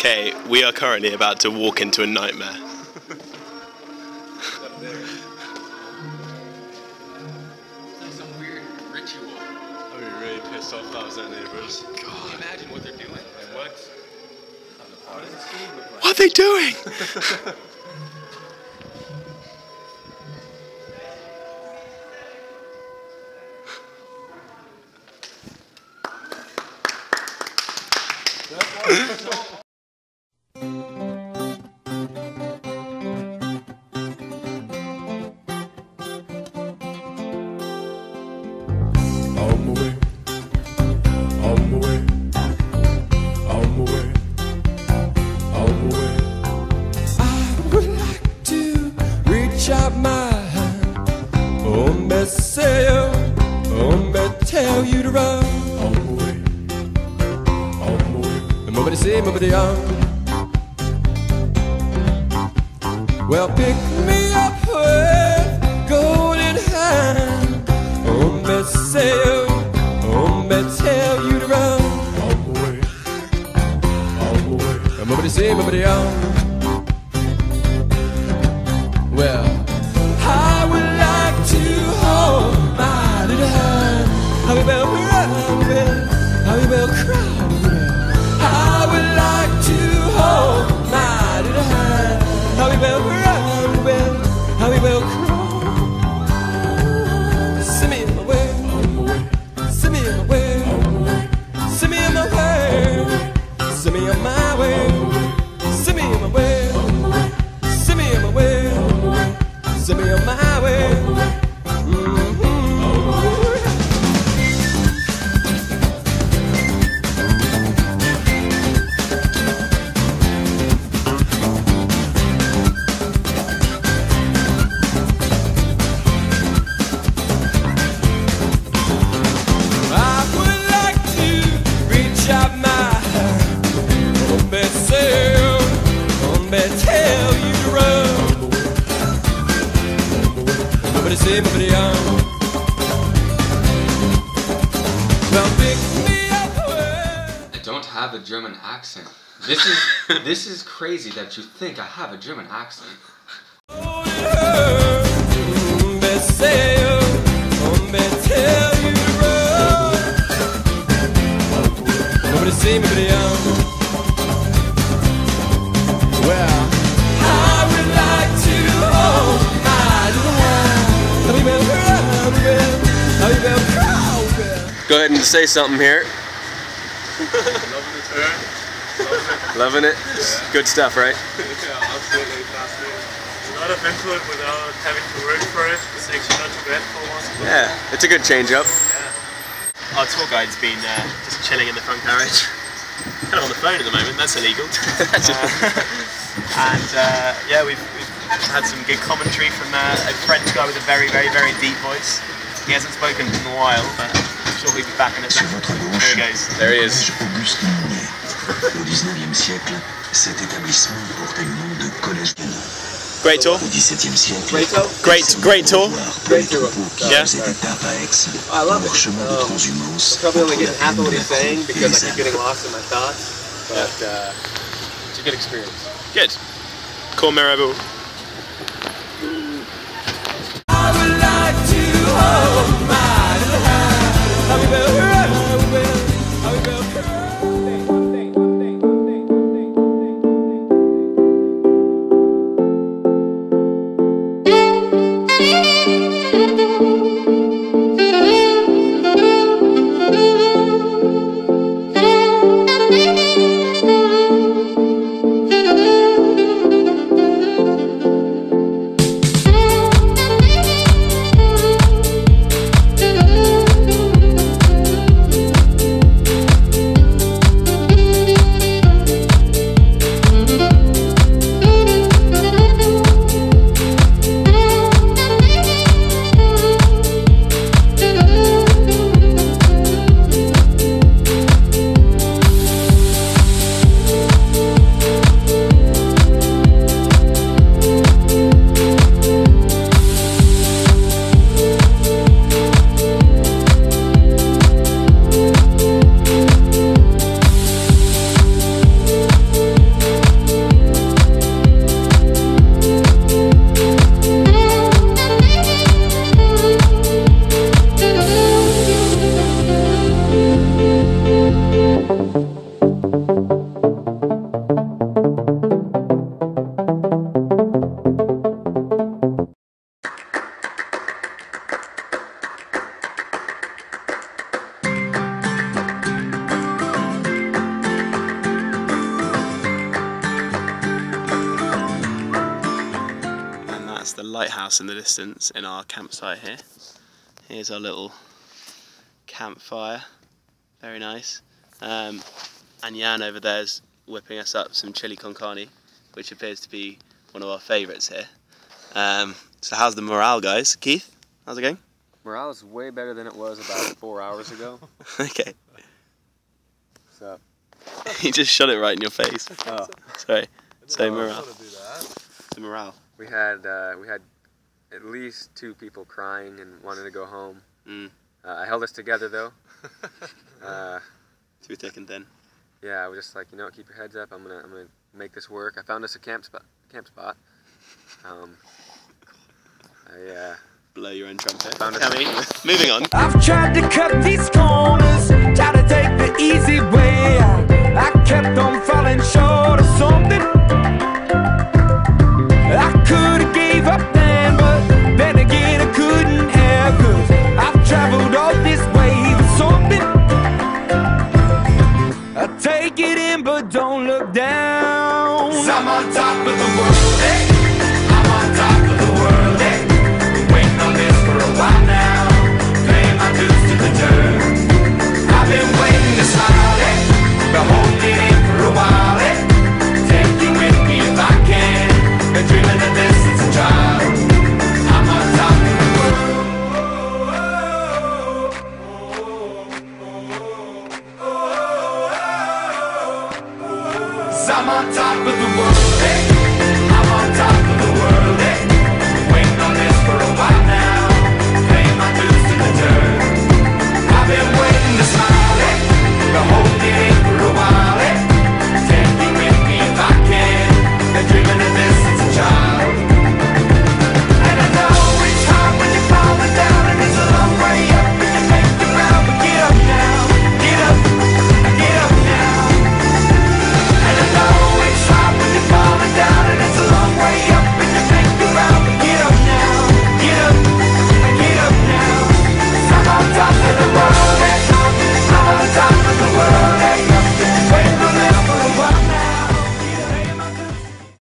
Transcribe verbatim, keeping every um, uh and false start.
Okay, we are currently about to walk into a nightmare. Like some weird ritual. I'd be really pissed off if that was their neighbours. Can you imagine what they're doing? What? What are they doing? Tell you to run on the way, on the way. Nobody say, nobody on. Well, pick me up with golden hand. On me say, on me tell you to run on the way, on the way. Nobody say, nobody on. Well, I would like to hold my little hand. How we will cry, how we will cry. I would like to hold my little hand. How we will cry, how we will cry. Send me in my way, send me in my way, send me in my way, send me on my way, send me in my way, send me in my way, send me on my way. I don't have a German accent. This is this is crazy that you think I have a German accent. Go ahead and say something here. Loving the tour. Loving it? Yeah. Good stuff, right? Yeah, absolutely fascinating. A lot of input without having to work for it. It's actually not too bad for once. Yeah, it's a good change up. Yeah. Our tour guide's been uh, just chilling in the front carriage. Kind of on the phone at the moment, that's illegal. uh, and uh, yeah, we've, we've had some good commentary from uh, a French guy with a very, very, very deep voice. He hasn't spoken in a while, but I'm sure he'll be back in a second. There he goes. There he is. Au dix-neuvième siècle, cet établissement portait le nom de collège. Great tour. Au dix-septième siècle, Great, great tour. Great tour. Yeah. I love it. Um, probably only getting half of what he's saying because I keep getting lost in my thoughts. But uh, it's a good experience. Good. Cool, Mirabeau. I would like to hold my little hand. How we will cry, how we will, how we will cry. lighthouse in the distance in our campsite here. Here's our little campfire, very nice. Um, and Jan over there's whipping us up some chili con carne, which appears to be one of our favourites here. Um, so how's the morale, guys? Keith, how's it going? Morale is way better than it was about four hours ago. Okay. What's up? You just shot it right in your face. Oh. Sorry. Say morale. The morale. We had uh, we had at least two people crying and wanting to go home. Mm. Uh, I held us together though. uh, Too thick and thin. yeah, I was just like, you know what, keep your heads up. I'm gonna I'm gonna make this work. I found us a camp spot. Camp spot. Um, I uh, Blow your own trumpet. Found it. Cammy, moving on. I've tried to cut these corners, try to take the easy way out. I kept on falling short of something. I could have gave up then, but then again I couldn't have, 'cause I've traveled all this way for something. I take it in but don't look down. 'Cause I'm on top of the world, hey. I'm on top of the world, hey. Been waiting on this for a while now, paying my dues to the dirt. I've been waiting to smile, hey. Been holding in for a while, hey. Take you with me if I can. Been dreaming of this since a child. I'm on top of the world. I'm on top of the world, hey.